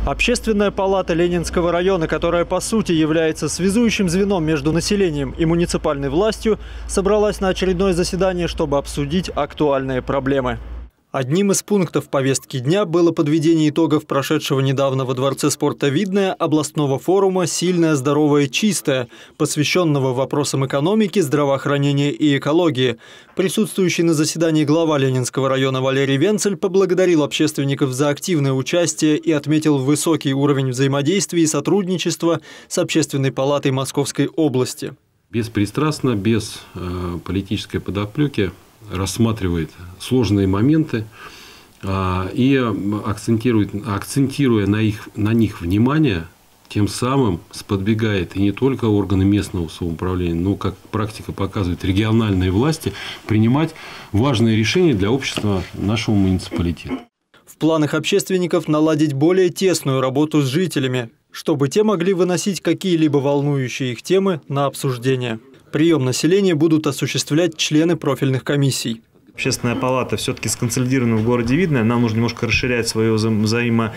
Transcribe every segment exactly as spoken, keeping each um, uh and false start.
Общественная палата Ленинского района, которая по сути является связующим звеном между населением и муниципальной властью, собралась на очередное заседание, чтобы обсудить актуальные проблемы. Одним из пунктов повестки дня было подведение итогов прошедшего недавно во Дворце спорта «Видное» областного форума «Сильное, здоровое, чистое», посвященного вопросам экономики, здравоохранения и экологии. Присутствующий на заседании глава Ленинского района Валерий Венцель поблагодарил общественников за активное участие и отметил высокий уровень взаимодействия и сотрудничества с Общественной палатой Московской области. Беспристрастно, без э, политической подоплеки рассматривает сложные моменты а, и акцентирует, акцентируя на, их, на них внимание, тем самым сподвигает и не только органы местного самоуправления, но, как практика показывает, региональные власти принимать важные решения для общества нашего муниципалитета. В планах общественников наладить более тесную работу с жителями, чтобы те могли выносить какие-либо волнующие их темы на обсуждение. Прием населения будут осуществлять члены профильных комиссий. Общественная палата все-таки сконсолидирована в городе Видное. Нам нужно немножко расширять свое взаимо...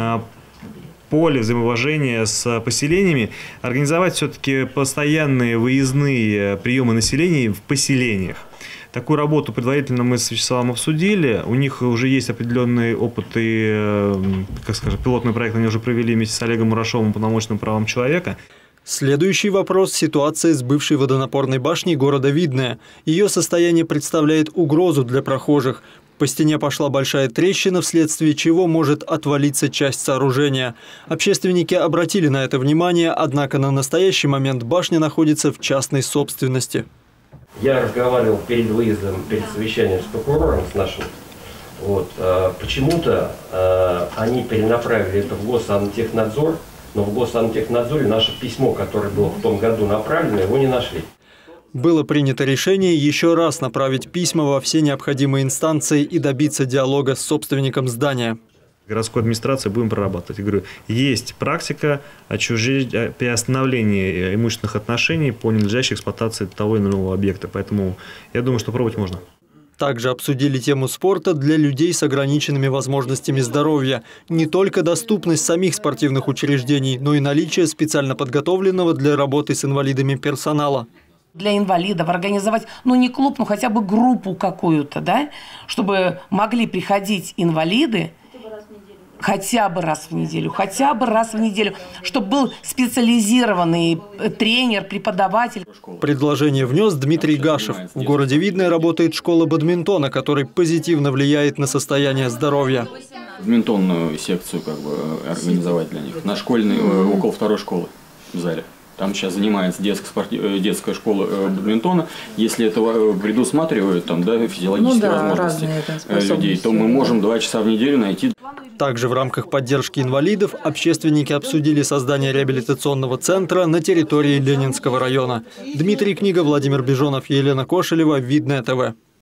поле взаимоуважения с поселениями, организовать все-таки постоянные выездные приемы населения в поселениях. Такую работу предварительно мы с Вячеславом обсудили. У них уже есть определенный опыт и, как скажем, пилотный проект они уже провели вместе с Олегом Мурашовым по научным правам человека. Следующий вопрос – ситуация с бывшей водонапорной башней города Видное. Ее состояние представляет угрозу для прохожих. По стене пошла большая трещина, вследствие чего может отвалиться часть сооружения. Общественники обратили на это внимание, однако на настоящий момент башня находится в частной собственности. Я разговаривал перед выездом, перед совещанием с прокурором, с нашим. Вот, почему-то они перенаправили это в Госсантехнадзор. Но в Госсантехнадзоре наше письмо, которое было в том году направлено, его не нашли. Было принято решение еще раз направить письма во все необходимые инстанции и добиться диалога с собственником здания. Городской администрации будем прорабатывать. Я говорю, есть практика отчуждения, приостановления имущественных отношений по ненадлежащей эксплуатации того или иного объекта. Поэтому я думаю, что пробовать можно. Также обсудили тему спорта для людей с ограниченными возможностями здоровья. Не только доступность самих спортивных учреждений, но и наличие специально подготовленного для работы с инвалидами персонала. Для инвалидов организовать, ну не клуб, ну хотя бы группу какую-то, да, чтобы могли приходить инвалиды, хотя бы раз в неделю, хотя бы раз в неделю, чтобы был специализированный тренер, преподаватель. Предложение внес Дмитрий Гашев. В городе Видное работает школа бадминтона, который позитивно влияет на состояние здоровья. Бадминтонную секцию как бы организовать для них. На школьной, около второй школы в зале. Там сейчас занимается детская, спортив... детская школа бадминтона. Если это предусматривают там, да, физиологические ну, да, возможности людей, то мы можем два часа в неделю найти. Также в рамках поддержки инвалидов общественники обсудили создание реабилитационного центра на территории Ленинского района. Дмитрий Книга, Владимир Бежонов, Елена Кошелева, Видное ТВ.